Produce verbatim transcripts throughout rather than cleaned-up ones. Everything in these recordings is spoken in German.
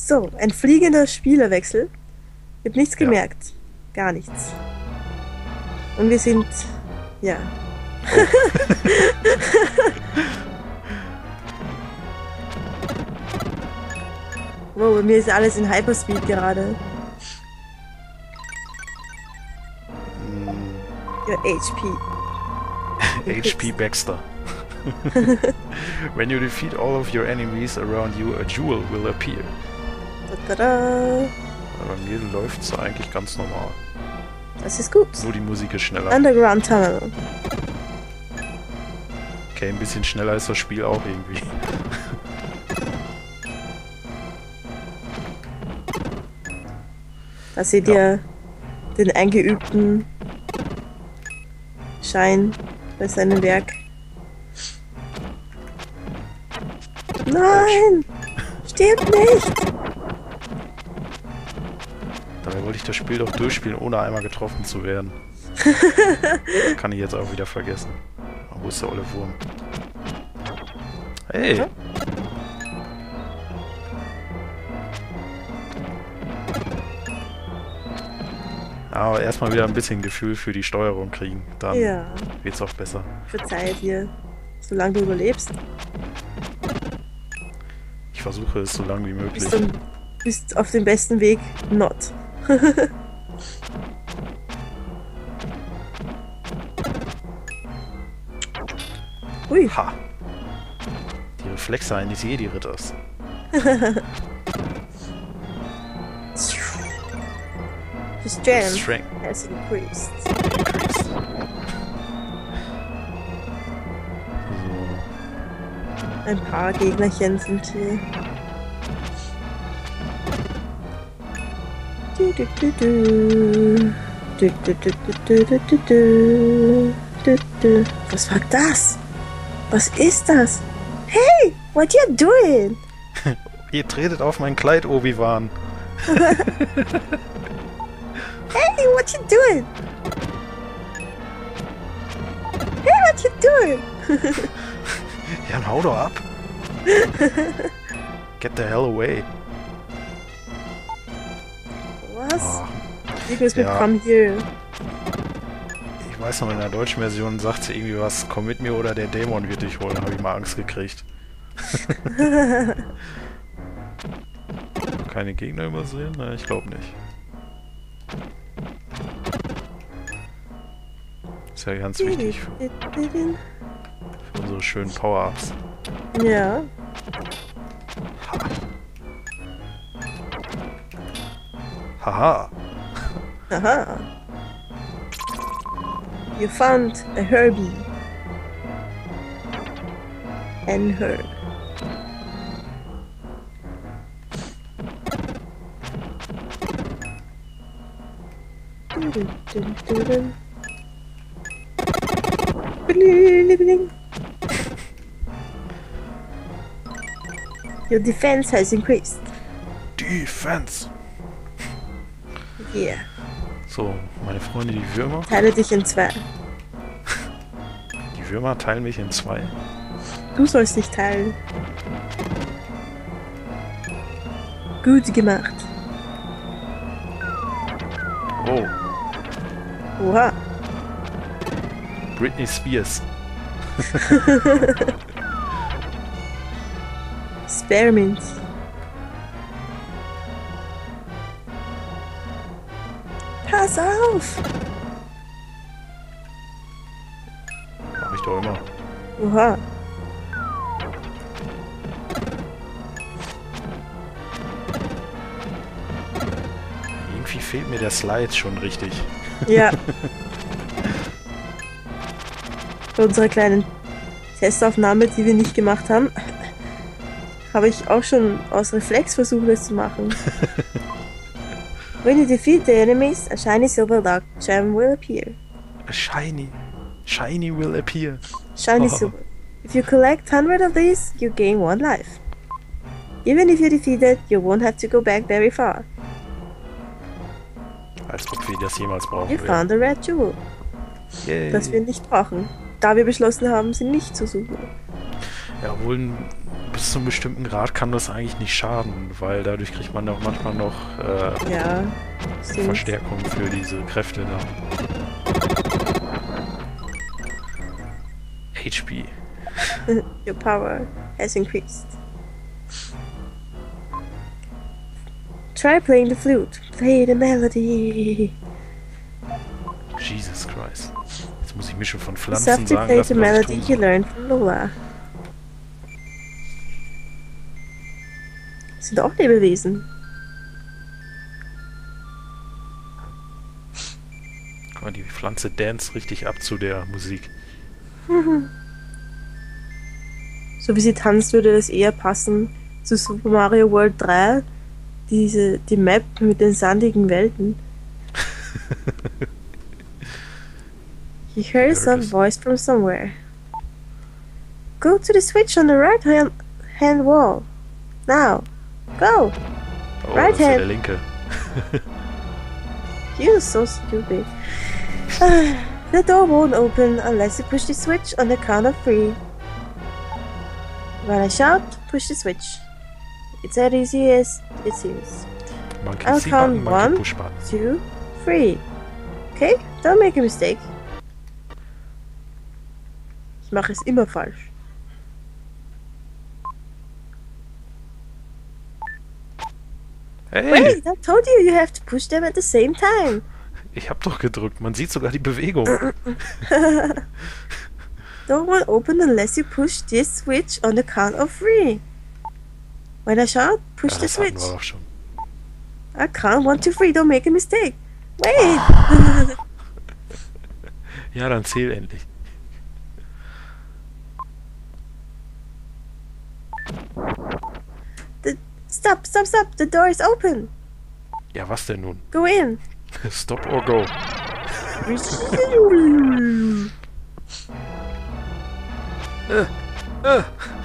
So, ein fliegender Spielerwechsel. Ich habe nichts Ja. gemerkt. Gar nichts. Und wir sind... Ja. Wow, bei mir ist alles in Hyperspeed gerade. Your H P. H P Baxter. When you defeat all of your enemies around you, a jewel will appear. Tada! Bei mir läuft es eigentlich ganz normal. Das ist gut. Nur die Musik ist schneller. Underground Tunnel. Okay, ein bisschen schneller ist das Spiel auch irgendwie. Da seht Ja. ihr den eingeübten Schein bei seinem Werk. Nein! Stirb nicht! Dabei wollte ich das Spiel doch durchspielen, ohne einmal getroffen zu werden. Kann ich jetzt auch wieder vergessen. Oh, wo ist der olle Wurm? Hey! Aber erstmal wieder ein bisschen Gefühl für die Steuerung kriegen. Dann Ja, wird's auch besser. verzeihe dir, solange du überlebst. Ich versuche es so lange wie möglich. Bist, dann, bist auf dem besten Weg, not. Ui, Ha! Die Reflexe eines Jedi-Ritters. the strength Strength has increased. increased. So. Ein paar Gegnerchen sind hier. Du, du, du, du. Du, du, du, du, du, du, du. Du, du. Was war das? Was ist das? Hey, what you doing? Ihr tretet auf mein Kleid, Obi-Wan. Hey, what you doing? Hey, what you doing? Ja, hau doch ab. Get the hell away. Was? Oh, Ich muss mit ja. Come Here. ich weiß noch, in der deutschen Version sagt sie irgendwie was, komm mit mir oder der Dämon wird dich holen. Habe ich mal Angst gekriegt. Keine Gegner übersehen? Nein, ich glaube nicht. Ist ja ganz wichtig für, für unsere schönen Power-Ups. Ja. Haha! Aha. You found a Herbie. And her. Dun, dun, dun, dun. Bling. Your defense has increased. Defense! Yeah. So, meine Freunde, die Würmer. Teile dich in zwei. Die Würmer teilen mich in zwei. Du sollst dich teilen. Gut gemacht. Oh, Oha. Britney Spears. Spearmint. Pass auf! Mach ich doch immer. Oha. Irgendwie fehlt mir der Slide schon richtig. Ja. Bei unserer kleinen Testaufnahme, die wir nicht gemacht haben, habe ich auch schon aus Reflex versucht, das zu machen. When you defeat the enemies, a shiny silver dark gem will appear. A shiny. Shiny will appear. Shiny Oh. silver. If you collect one hundred of these, you gain one life. Even if you defeat it, you won't have to go back very far. Als ob wir das jemals brauchen You werden. found a red jewel. Yay. Das wir nicht brauchen. Da wir beschlossen haben, sie nicht zu suchen. Ja, wohl ein bis zu einem bestimmten Grad kann das eigentlich nicht schaden, weil dadurch kriegt man auch manchmal noch äh, Ja. Verstärkung für diese Kräfte da. H P. Your power has increased. Try playing the flute. Play the melody. Jesus Christ. Jetzt muss ich mir schon von You Pflanzen softly sagen play lassen, the was ich melody tun you soll. learned from Lola. Das sind auch Lebewesen. Guck mal, die Pflanze dance richtig ab zu der Musik. So wie sie tanzt, würde das eher passen zu Super Mario World drei. Diese, die Map mit den sandigen Welten. You heard some voice from somewhere. Go to the switch on the right hand, hand wall. Now. Go. Oh, Right das ist ja hand. der linke. You're so stupid. The door won't open unless you push the switch on the count of three. When I shout, push the switch. It's as easy as it seems. Monkey I'll C-Button, count Monkey one. Push-Button. Two, three. Okay? Don't make a mistake. Ich mache es immer falsch. Hey, Wait, I told you you have to push them at the same time. ich hab doch gedrückt. Man sieht sogar die Bewegung. Door won't open unless you push this switch on the count of three. When I shout, push Ja, the das hatten switch. wir doch schon. I count one, two, three. Don't make a mistake. Wait. Ja, dann zähl endlich. the, stop, stop, stop. The door is open. Ja, was denn nun? Go in. Stop or go. Äh, äh.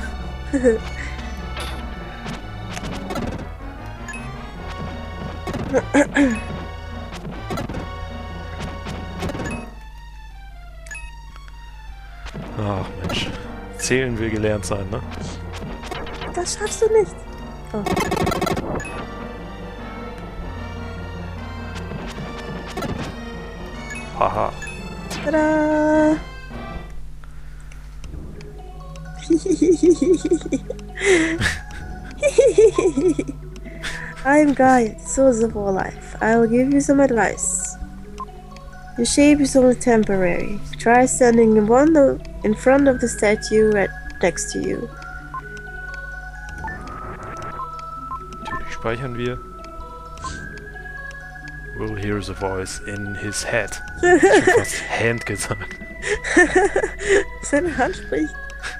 Ach Mensch. Zählen will gelernt sein, ne? Das schaffst du nicht. Oh. Haha. Tada! I'm Guy, source of all life. I'll give you some advice. Your shape is only temporary. Try standing in one of, in front of the statue right next to you. Natürlich speichern wir. Will hear the voice in his head. Ich hab fast Hand gesagt. Seine Hand spricht.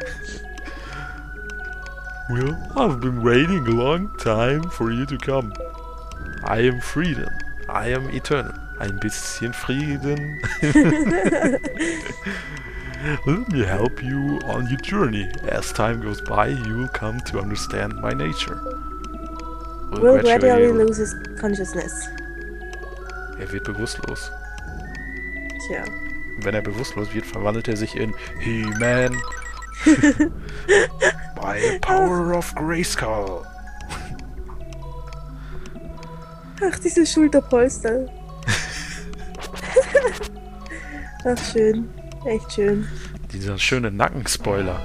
Well, I've been waiting a long time for you to come. I am freedom. I am eternal. Ein bisschen Frieden. Let me help you on your journey. As time goes by, you will come to understand my nature. Will gradually lose his consciousness. Er wird bewusstlos. Tja. Wenn er bewusstlos wird, verwandelt er sich in He-Man. By the power of Grayskull. Ach, diese Schulterpolster. Ach, schön. Echt schön. Dieser schöne Nackenspoiler.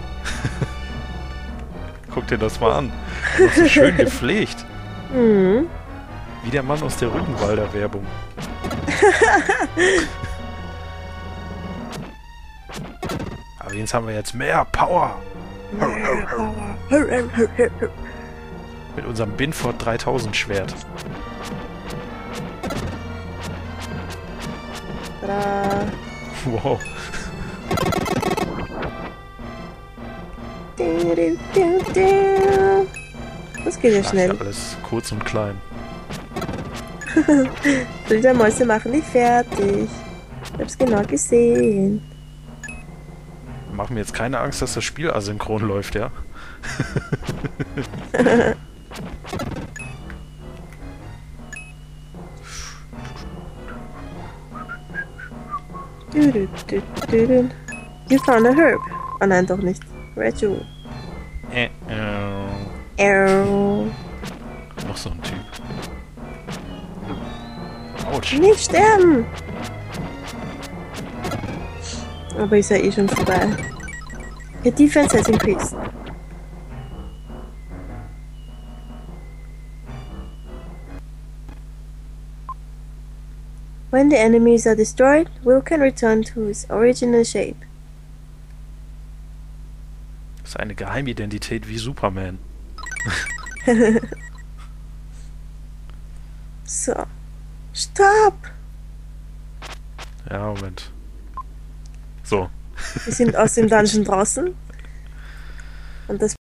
Guck dir das mal an. Das ist so schön gepflegt. Mhm. Wie der Mann aus der Rügenwalder Werbung. Aber jetzt haben wir jetzt mehr Power. Mit unserem Binford dreitausend Schwert. Tada. Wow. Das geht ja Ach, schnell. ja, alles kurz und klein. Fledermäuse machen dich fertig. Ich hab's genau gesehen. Mach mir jetzt keine Angst, dass das Spiel asynchron läuft, ja? Du, du, du, du, du. You found a herb. Oh nein, doch nicht. Red Jewel. Äh, äh. Äh, Noch so ein Typ. Autsch. nicht sterben! Aber ist ja eh schon vorbei. Your defense has increased. When the enemies are destroyed, Will can return to his original shape. Das ist eine Geheimidentität wie Superman. So. Stopp! Ja, Moment. So. Wir sind aus dem Dungeon draußen. Und das